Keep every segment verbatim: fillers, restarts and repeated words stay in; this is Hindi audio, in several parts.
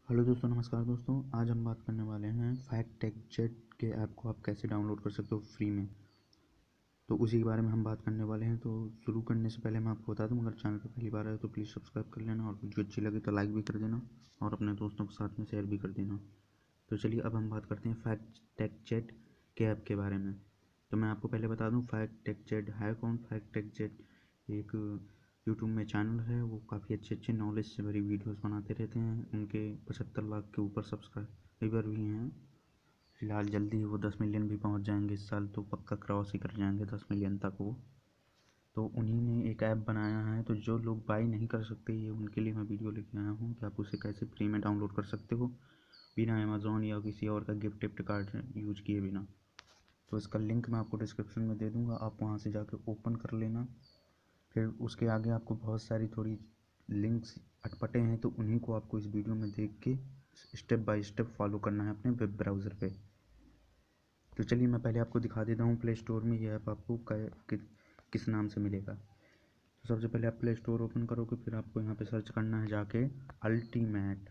हेलो दोस्तों, नमस्कार दोस्तों। आज हम बात करने वाले हैं फैक्टटेक के ऐप को आप कैसे डाउनलोड कर सकते हो फ्री में। तो उसी के बारे में हम बात करने वाले हैं। तो शुरू करने से पहले मैं आपको बता दूं, अगर चैनल पर पहली बार आए तो प्लीज़ सब्सक्राइब कर लेना और वीडियो अच्छी लगे तो लाइक भी कर देना और अपने दोस्तों के साथ में शेयर भी कर देना। तो चलिए अब हम बात करते हैं फैक्टटेक के ऐप के बारे में। तो मैं आपको पहले बता दूँ फैक्टटेक है कौन। फैक्टटेक एक यूट्यूब में चैनल है, वो काफ़ी अच्छे अच्छे नॉलेज से भरी वीडियोस बनाते रहते हैं। उनके पचहत्तर लाख के ऊपर सब्सक्राइबर भी हैं। फ़िलहाल जल्दी ही वो दस मिलियन भी पहुंच जाएंगे, इस साल तो पक्का क्रॉस ही कर जाएंगे दस मिलियन तक वो। तो उन्हीं ने एक ऐप बनाया है, तो जो लोग बाई नहीं कर सकते ये उनके लिए मैं वीडियो लेके आया हूँ कि आप उसे कैसे फ्री में डाउनलोड कर सकते हो बिना अमेज़ॉन या किसी और का गिफ्ट टिफ्ट कार्ड यूज किए बिना। तो इसका लिंक मैं आपको डिस्क्रिप्शन में दे दूँगा, आप वहाँ से जाकर ओपन कर लेना। फिर उसके आगे आपको बहुत सारी थोड़ी लिंक्स अटपटे हैं, तो उन्हीं को आपको इस वीडियो में देख के स्टेप बाय स्टेप फॉलो करना है अपने वेब ब्राउज़र पे। तो चलिए मैं पहले आपको दिखा देता हूँ प्ले स्टोर में ये ऐप आपको कि, किस नाम से मिलेगा। तो सबसे पहले आप प्ले स्टोर ओपन करोगे, फिर आपको यहाँ पे सर्च करना है जाके ultimate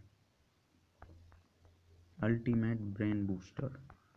ultimate brain booster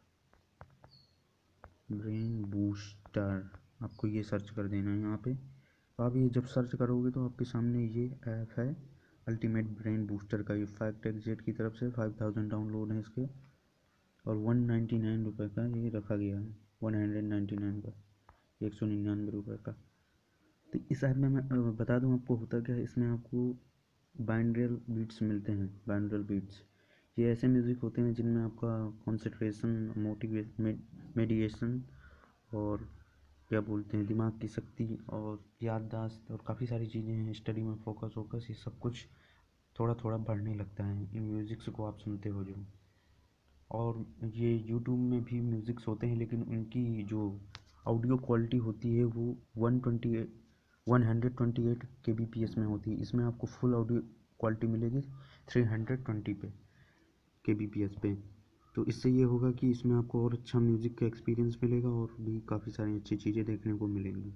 brain booster आपको ये सर्च कर देना है यहाँ पे। तो आप ये जब सर्च करोगे तो आपके सामने ये ऐप है अल्टीमेट ब्रेन बूस्टर का। ये फैक्टटेक की तरफ से फाइव थाउजेंड डाउनलोड है इसके और वन नाइन्टी नाइन रुपये का ये रखा गया है। वन हंड्रेड नाइन्टी नाइन का, एक सौ निन्यानवे रुपये का। तो इस ऐप में मैं बता दूं आपको होता क्या है, इसमें आपको बाइनरल बीट्स मिलते हैं। बाइनरल बीट्स ये ऐसे म्यूज़िक होते हैं जिनमें आपका कॉन्सेंट्रेशन, मोटिवेशन, मेडिटेशन और क्या बोलते हैं दिमाग की शक्ति और याददाश्त और काफ़ी सारी चीज़ें हैं, स्टडी में फोकस वोकस, ये सब कुछ थोड़ा थोड़ा बढ़ने लगता है इन म्यूज़िक्स को आप सुनते हो जो। और ये यूट्यूब में भी म्यूज़िक्स होते हैं, लेकिन उनकी जो ऑडियो क्वालिटी होती है वो one twenty eight one hundred twenty eight K B P S में होती है। इसमें आपको फुल ऑडियो क्वालिटी मिलेगी थ्री हंड्रेड ट्वेंटी पे के बी पी एस पे। तो इससे ये होगा कि इसमें आपको और अच्छा म्यूज़िक का एक्सपीरियंस मिलेगा और भी काफ़ी सारी अच्छी चीज़ें देखने को मिलेंगी।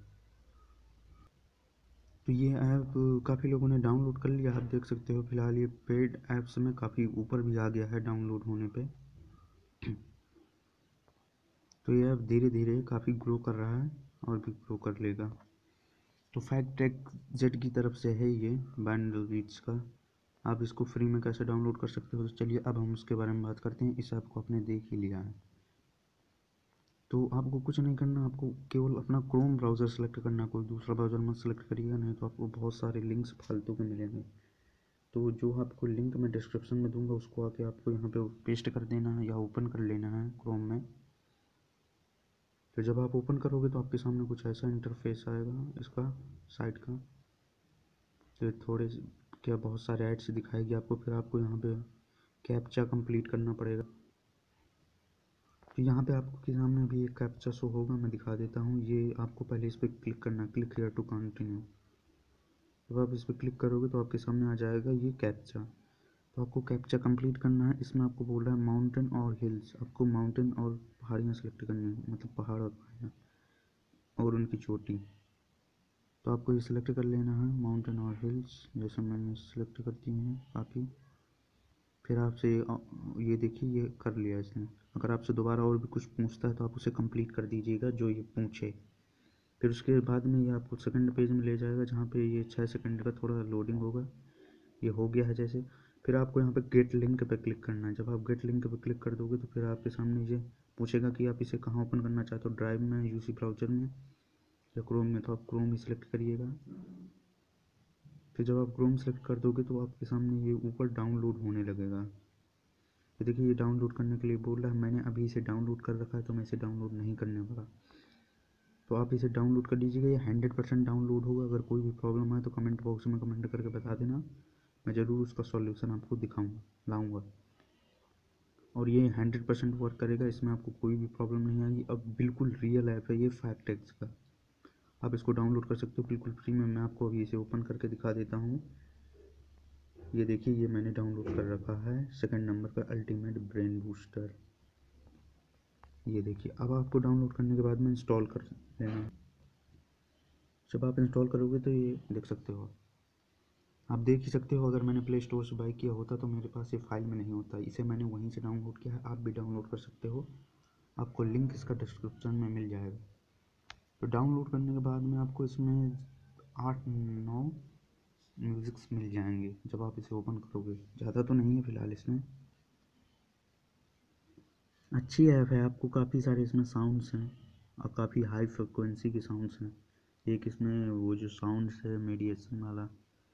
तो ये ऐप काफ़ी लोगों ने डाउनलोड कर लिया, आप देख सकते हो। फिलहाल ये पेड ऐप्स में काफ़ी ऊपर भी आ गया है डाउनलोड होने पे। तो ये ऐप धीरे धीरे काफ़ी ग्रो कर रहा है और भी ग्रो कर लेगा। तो फैक्टटेक की तरफ से है ये बाइनरल बीट्स का। आप इसको फ्री में कैसे डाउनलोड कर सकते हो, तो चलिए अब हम उसके बारे में बात करते हैं। इस ऐप को आपने देख ही लिया है, तो आपको कुछ नहीं करना, आपको केवल अपना क्रोम ब्राउज़र सेलेक्ट करना, कोई दूसरा ब्राउज़र मत सेलेक्ट करिएगा, नहीं तो आपको बहुत सारे लिंक्स फालतू के मिलेंगे। तो जो आपको लिंक मैं डिस्क्रिप्शन में दूंगा उसको आके आपको यहाँ पे पेस्ट कर देना है या ओपन कर लेना है क्रोम में। तो जब आप ओपन करोगे तो आपके सामने कुछ ऐसा इंटरफेस आएगा इसका साइट का। तो थोड़े क्या बहुत सारे ऐड्स दिखाएगी आपको, फिर आपको यहाँ पे कैप्चा कंप्लीट करना पड़ेगा। तो यहाँ पे आपके सामने अभी एक कैप्चा शो होगा, मैं दिखा देता हूँ। ये आपको पहले इस पर क्लिक करना, क्लिक हियर टू कंटिन्यू। जब आप इस पर क्लिक करोगे तो आपके सामने आ जाएगा ये कैप्चा। तो आपको कैप्चा कंप्लीट करना है। इसमें आपको बोल रहा है माउंटेन और हिल्स, आपको माउंटेन और पहाड़ियाँ सेलेक्ट करनी है, मतलब पहाड़ और पहाड़ियाँ और उनकी चोटी। तो आपको ये सिलेक्ट कर लेना है माउंटेन और हिल्स, जैसे मैंने सिलेक्ट कर दी हैं काफ़ी। फिर आपसे ये देखिए ये कर लिया इसने। अगर आपसे दोबारा और भी कुछ पूछता है तो आप उसे कंप्लीट कर दीजिएगा जो ये पूछे। फिर उसके बाद में ये आपको सेकंड पेज में ले जाएगा, जहाँ पे ये छः सेकंड का थोड़ा लोडिंग होगा। ये हो गया है जैसे, फिर आपको यहाँ पे गेट लिंक पे क्लिक करना है। जब आप गेट लिंक पे क्लिक कर दोगे तो फिर आपके सामने ये पूछेगा कि आप इसे कहाँ ओपन करना चाहते हो, ड्राइव में, यूसी ब्राउज़र में या क्रोम में। तो आप क्रोम ही सिलेक्ट करिएगा। फिर जब आप क्रोम सेलेक्ट कर दोगे तो आपके सामने ये ऊपर डाउनलोड होने लगेगा। ये देखिए ये डाउनलोड करने के लिए बोल रहा है, मैंने अभी इसे डाउनलोड कर रखा है तो मैं इसे डाउनलोड नहीं करने वाला। तो आप इसे डाउनलोड कर लीजिएगा, ये हंड्रेड परसेंट डाउनलोड होगा। अगर कोई भी प्रॉब्लम आए तो कमेंट बॉक्स में कमेंट करके बता देना, मैं ज़रूर उसका सॉल्यूशन आपको दिखाऊंगा, लाऊंगा। और ये हंड्रेड परसेंट वर्क करेगा, इसमें आपको कोई भी प्रॉब्लम नहीं आएगी। अब बिल्कुल रियल ऐप है ये फैक्टटेक्स का, आप इसको डाउनलोड कर सकते हो बिल्कुल फ्री में। मैं आपको अभी इसे ओपन करके दिखा देता हूँ। ये देखिए ये मैंने डाउनलोड कर रखा है सेकंड नंबर पर अल्टीमेट ब्रेन बूस्टर। ये देखिए अब आपको डाउनलोड करने के बाद में इंस्टॉल कर लेना। जब आप इंस्टॉल करोगे तो ये देख सकते हो आप देख ही सकते हो, अगर मैंने प्ले स्टोर से बाई किया होता तो मेरे पास ये फाइल में नहीं होता, इसे मैंने वहीं से डाउनलोड किया है। आप भी डाउनलोड कर सकते हो, आपको लिंक इसका डिस्क्रिप्शन में मिल जाएगा। तो डाउनलोड करने के बाद में आपको इसमें आठ नौ म्यूज़िक्स मिल जाएंगे जब आप इसे ओपन करोगे। ज़्यादा तो नहीं है फ़िलहाल इसमें, अच्छी ऐप है। आपको काफ़ी सारे इसमें साउंड्स हैं और काफ़ी हाई फ्रिक्वेंसी के साउंड्स हैं। एक इसमें वो जो साउंड्स है मेडिएशन वाला,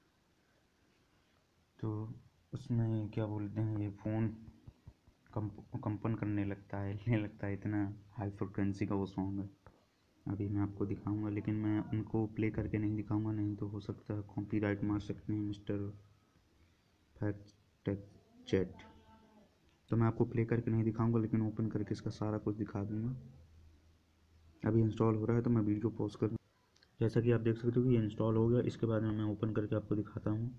तो उसमें क्या बोलते हैं, ये फ़ोन कंप कंपन करने लगता है, हिलने लगता है, इतना हाई फ्रिक्वेंसी का वो सॉन्ग है। अभी मैं आपको दिखाऊंगा, लेकिन मैं उनको प्ले करके नहीं दिखाऊंगा, नहीं तो हो सकता है कॉपीराइट मार सकते हैं मिस्टर फैक्टचेक। तो मैं आपको प्ले करके नहीं दिखाऊंगा, लेकिन ओपन करके इसका सारा कुछ दिखा दूंगा। अभी इंस्टॉल हो रहा है तो मैं वीडियो पॉज कर, जैसा कि आप देख सकते हो कि ये इंस्टॉल हो गया। इसके बाद में मैं ओपन करके आपको दिखाता हूँ।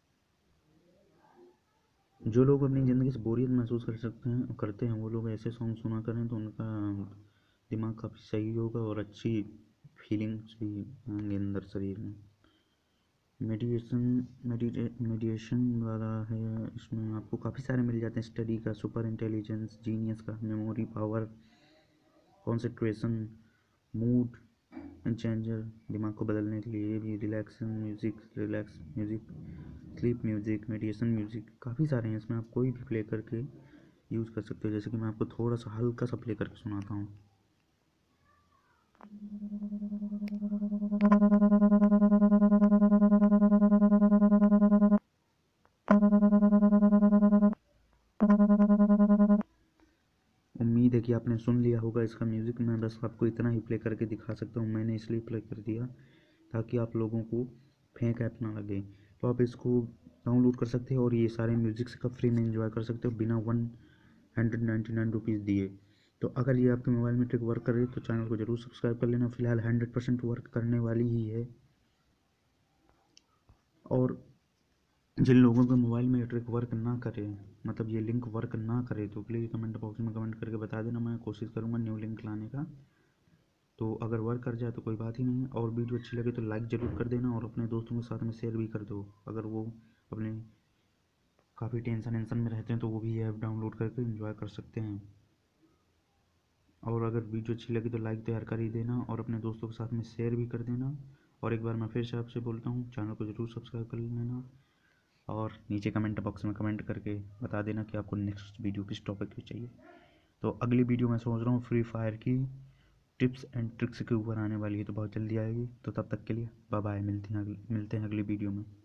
जो लोग अपनी ज़िंदगी से बोरियत महसूस कर सकते हैं करते हैं वो लोग ऐसे सॉन्ग सुना करें तो उनका दिमाग काफ़ी सही होगा और अच्छी फीलिंग्स भी आएंगे अंदर शरीर में। मेडिटेशन मेडिटे मेडिटेशन वाला है, इसमें आपको काफ़ी सारे मिल जाते हैं। स्टडी का, सुपर इंटेलिजेंस, जीनियस का, memory power, concentration, mood changer, दिमाग को बदलने के लिए भी, relaxation music, relax music, sleep music, meditation music, काफ़ी सारे हैं। इसमें आप कोई भी प्ले करके यूज़ कर सकते हो। जैसे कि मैं आपको थोड़ा सा हल्का सा प्ले करके सुनाता हूँ। उम्मीद है कि आपने सुन लिया होगा इसका म्यूज़िक। मैं बस आपको इतना ही प्ले करके दिखा सकता हूँ। मैंने इसलिए प्ले कर दिया ताकि आप लोगों को फेक ऐप ना लगे। तो आप इसको डाउनलोड कर सकते हो और ये सारे म्यूज़िक्स का फ्री में एंजॉय कर सकते हो बिना one hundred ninety nine rupees दिए। तो अगर ये आपके मोबाइल में ट्रिक वर्क कर रही है तो चैनल को ज़रूर सब्सक्राइब कर लेना। फ़िलहाल हंड्रेड परसेंट वर्क करने वाली ही है। और जिन लोगों के मोबाइल में ये ट्रिक वर्क ना करे, मतलब ये लिंक वर्क ना करे, तो प्लीज़ कमेंट बॉक्स में कमेंट करके बता देना। मैं कोशिश करूँगा न्यू लिंक लाने का। तो अगर वर्क कर जाए तो कोई बात ही नहीं है। और वीडियो अच्छी लगे तो लाइक ज़रूर कर देना और अपने दोस्तों के साथ में शेयर भी कर दो। अगर वो अपने काफ़ी टेंशन वेंशन में रहते हैं तो वो भी ये ऐप डाउनलोड करके एंजॉय कर सकते हैं। और अगर वीडियो अच्छी लगी तो लाइक तो यार कर ही देना और अपने दोस्तों के साथ में शेयर भी कर देना। और एक बार मैं फिर से आपसे बोलता हूँ, चैनल को ज़रूर सब्सक्राइब कर लेना और नीचे कमेंट बॉक्स में कमेंट करके बता देना कि आपको नेक्स्ट वीडियो किस टॉपिक की चाहिए। तो अगली वीडियो मैं सोच रहा हूँ फ्री फायर की टिप्स एंड ट्रिक्स के ऊपर आने वाली है, तो बहुत जल्दी आएगी। तो तब तक के लिए बाय बाय, मिलते हैं मिलते हैं अगली वीडियो में।